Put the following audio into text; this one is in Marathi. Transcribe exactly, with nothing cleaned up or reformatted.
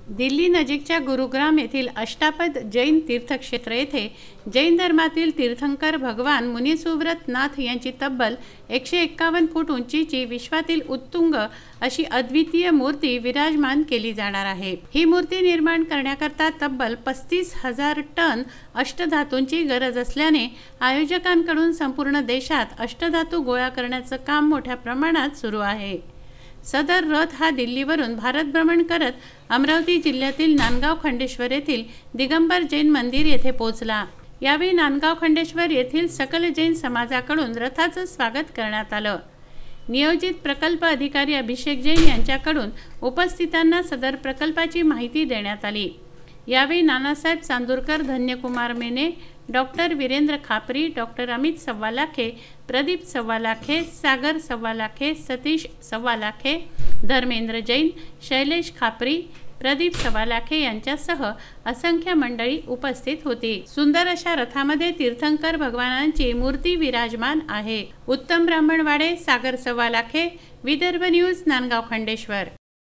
दिल्ली नजीकच्या गुरुग्राम येथील अष्टापद जैन तीर्थक्षेत्र येथे जैन धर्मातील तीर्थंकर भगवान मुनीसुव्रत नाथ यांची तब्बल एकशे एक्कावन्न फूट उंचीची विश्वातील उत्तुंग अशी अद्वितीय मूर्ती विराजमान केली जाणार आहे। ही मूर्ती निर्माण करण्याकरता तब्बल पस्तीस हजार टन अष्टधातूंची गरज असल्याने आयोजकांकडून संपूर्ण देशात अष्टधातू गोळा करण्याचं काम मोठ्या प्रमाणात सुरू आहे। सदर रथ हा दिल्लीवरून भारत भ्रमण करत अमरावती जिल्ह्यातील नांदगाव खंडेश्वर येथील दिगंबर जैन मंदिर येथे पोहोचला। यावेळी नांदगाव खंडेश्वर येथील सकल जैन समाजाकडून रथाचं स्वागत करण्यात आलं। नियोजित प्रकल्प अधिकारी अभिषेक जैन यांच्याकडून उपस्थितांना सदर प्रकल्पाची माहिती देण्यात आली। यावेळी नानासाहेब चांदूरकर, धन्यकुमार मेने, डॉक्टर वीरेंद्र खापरी, डॉक्टर अमित सव्वालाखे, प्रदीप सव्वालाखे, सागर सव्वालाखे, सतीश सव्वालाखे, धर्मेंद्र जैन, शैलेश खापरी, प्रदीप सव्वालाखे यांच्यासह असंख्य मंडळी उपस्थित होती। सुंदर अशा रथामध्ये तीर्थंकर भगवानांची मूर्ती विराजमान आहे। उत्तम ब्राह्मणवाडे, सागर सव्वालाखे, विदर्भ न्यूज, नांदगाव खंडेश्वर।